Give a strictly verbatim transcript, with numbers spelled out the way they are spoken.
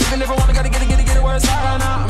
Even if I wanna, gotta get it, get it, get it where it's hot right now.